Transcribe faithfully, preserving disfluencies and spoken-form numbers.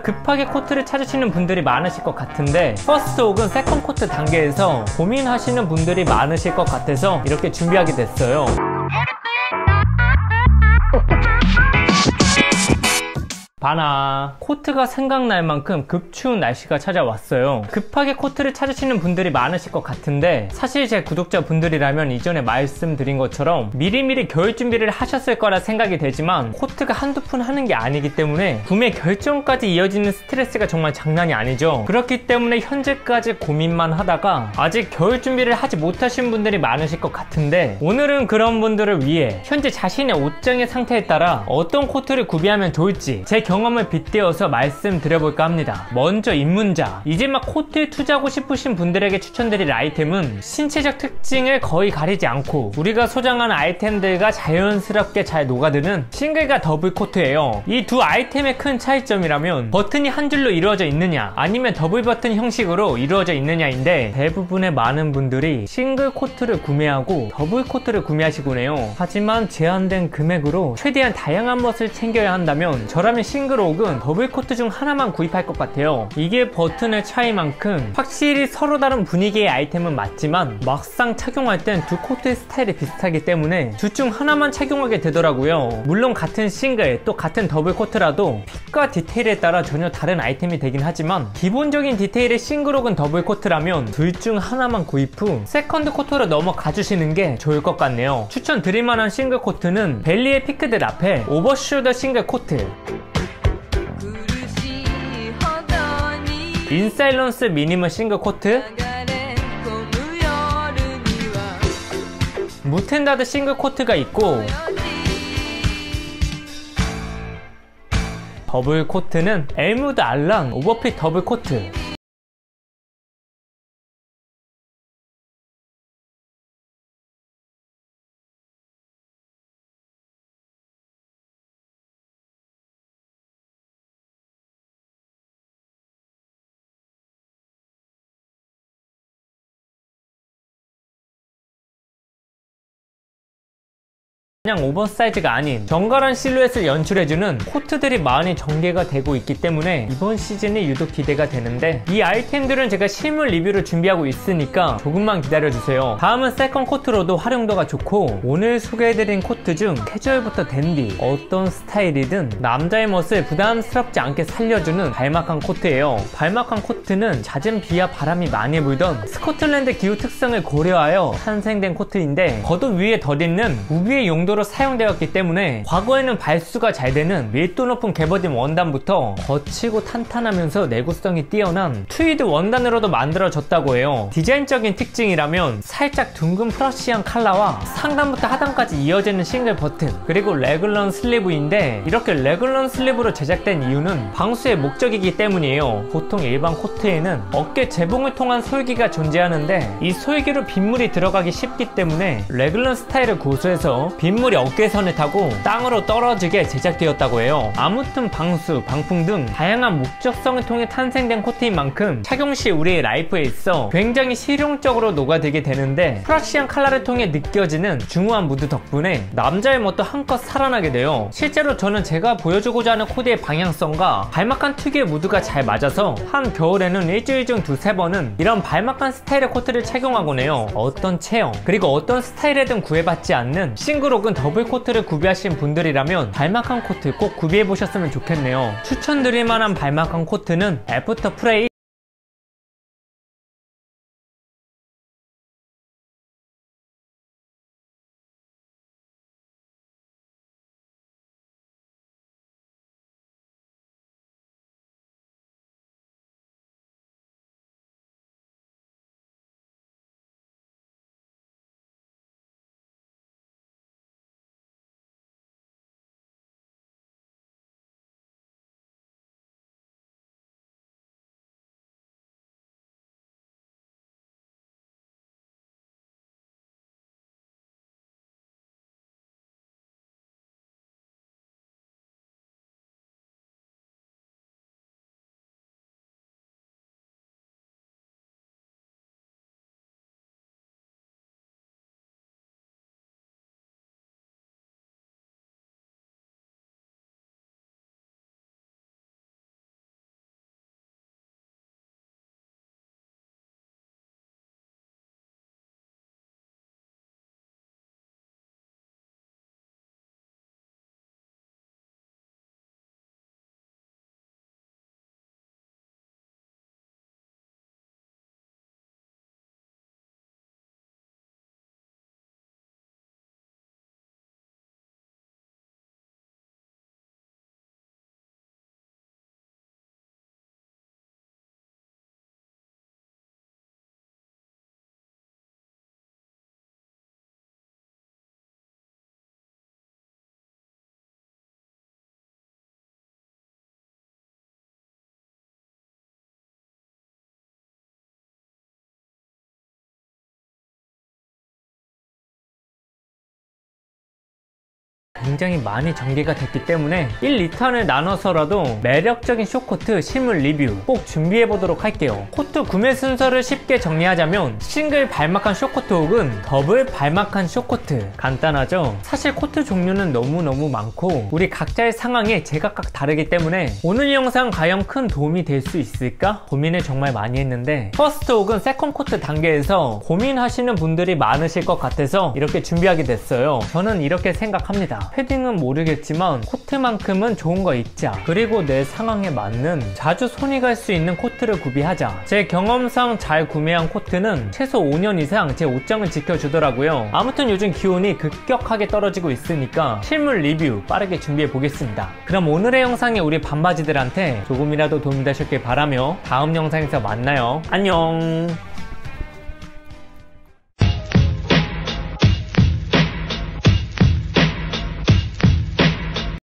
급하게 코트를 찾으시는 분들이 많으실 것 같은데 퍼스트 혹은 세컨 코트 단계에서 고민하시는 분들이 많으실 것 같아서 이렇게 준비하게 됐어요. 바나 코트가 생각날 만큼 급추운 날씨가 찾아왔어요. 급하게 코트를 찾으시는 분들이 많으실 것 같은데 사실 제 구독자분들이라면 이전에 말씀드린 것처럼 미리미리 겨울 준비를 하셨을 거라 생각이 되지만 코트가 한두 푼 하는 게 아니기 때문에 구매 결정까지 이어지는 스트레스가 정말 장난이 아니죠. 그렇기 때문에 현재까지 고민만 하다가 아직 겨울 준비를 하지 못하신 분들이 많으실 것 같은데 오늘은 그런 분들을 위해 현재 자신의 옷장의 상태에 따라 어떤 코트를 구비하면 좋을지 제 경험을 빗대어서 말씀드려볼까 합니다. 먼저 입문자, 이제 막 코트에 투자하고 싶으신 분들에게 추천드릴 아이템은 신체적 특징을 거의 가리지 않고 우리가 소장한 아이템들과 자연스럽게 잘 녹아드는 싱글과 더블 코트예요. 이 두 아이템의 큰 차이점이라면 버튼이 한 줄로 이루어져 있느냐 아니면 더블 버튼 형식으로 이루어져 있느냐인데 대부분의 많은 분들이 싱글 코트를 구매하고 더블 코트를 구매하시곤 해요. 하지만 제한된 금액으로 최대한 다양한 것을 챙겨야 한다면 저라면 싱글 혹은 더블 코트 중 하나만 구입할 것 같아요. 이게 버튼의 차이만큼 확실히 서로 다른 분위기의 아이템은 맞지만 막상 착용할 땐 두 코트의 스타일이 비슷하기 때문에 둘 중 하나만 착용하게 되더라고요. 물론 같은 싱글 또 같은 더블 코트라도 핏과 디테일에 따라 전혀 다른 아이템이 되긴 하지만 기본적인 디테일의 싱글 혹은 더블 코트라면 둘 중 하나만 구입 후 세컨드 코트로 넘어가 주시는 게 좋을 것 같네요. 추천드릴 만한 싱글 코트는 벨리의 피크드 라펠 오버숄더 싱글 코트, 인사일런스 미니멀 싱글 코트, 무텐다드 싱글 코트가 있고 더블 코트는 엘무드 알랑 오버핏 더블 코트. 그냥 오버사이즈가 아닌 정갈한 실루엣을 연출해주는 코트들이 많이 전개가 되고 있기 때문에 이번 시즌이 유독 기대가 되는데 이 아이템들은 제가 실물 리뷰를 준비하고 있으니까 조금만 기다려주세요. 다음은 세컨 코트로도 활용도가 좋고 오늘 소개해드린 코트 중 캐주얼부터 댄디 어떤 스타일이든 남자의 멋을 부담스럽지 않게 살려주는 발막한 코트예요. 발막한 코트는 잦은 비와 바람이 많이 불던 스코틀랜드 기후 특성을 고려하여 탄생된 코트인데 겉옷 위에 덧입는 우비의 용도 로 사용되었기 때문에 과거에는 발수가 잘 되는 밀도 높은 개버딘 원단부터 거치고 탄탄하면서 내구성이 뛰어난 트위드 원단으로도 만들어졌다고 해요. 디자인적인 특징이라면 살짝 둥근 프러시한 컬러와 상단부터 하단까지 이어지는 싱글 버튼 그리고 레글런 슬리브인데 이렇게 레글런 슬리브로 제작된 이유는 방수의 목적이기 때문이에요. 보통 일반 코트에는 어깨 재봉을 통한 솔기가 존재하는데 이 솔기로 빗물이 들어가기 쉽기 때문에 레글런 스타일을 고수해서 빗물 물이 어깨선을 타고 땅으로 떨어지게 제작되었다고 해요. 아무튼 방수, 방풍 등 다양한 목적성을 통해 탄생된 코트인 만큼 착용 시 우리의 라이프에 있어 굉장히 실용적으로 녹아들게 되는데 프라시한 컬러를 통해 느껴지는 중후한 무드 덕분에 남자의 멋도 한껏 살아나게 돼요. 실제로 저는 제가 보여주고자 하는 코디의 방향성과 발막한 특유의 무드가 잘 맞아서 한 겨울에는 일주일 중 두세 번은 이런 발막한 스타일의 코트를 착용하곤 해요. 어떤 체형 그리고 어떤 스타일에든 구애받지 않는 싱글 혹은 더블 코트를 구비하신 분들이라면 발막한 코트 꼭 구비해보셨으면 좋겠네요. 추천드릴 만한 발막한 코트는 애프터 프레이 굉장히 많이 전개가 됐기 때문에 일, 이 탄을 나눠서라도 매력적인 숏코트 실물 리뷰 꼭 준비해보도록 할게요. 코트 구매 순서를 쉽게 정리하자면 싱글 발막한 숏코트 혹은 더블 발막한 숏코트. 간단하죠? 사실 코트 종류는 너무너무 많고 우리 각자의 상황에 제각각 다르기 때문에 오늘 영상 과연 큰 도움이 될 수 있을까? 고민을 정말 많이 했는데 퍼스트 혹은 세컨 코트 단계에서 고민하시는 분들이 많으실 것 같아서 이렇게 준비하게 됐어요. 저는 이렇게 생각합니다. 패딩은 모르겠지만 코트만큼은 좋은 거 입자. 그리고 내 상황에 맞는 자주 손이 갈 수 있는 코트를 구비하자. 제 경험상 잘 구매한 코트는 최소 오 년 이상 제 옷장을 지켜주더라고요. 아무튼 요즘 기온이 급격하게 떨어지고 있으니까 실물 리뷰 빠르게 준비해 보겠습니다. 그럼 오늘의 영상이 우리 반바지들한테 조금이라도 도움이 되셨길 바라며 다음 영상에서 만나요. 안녕.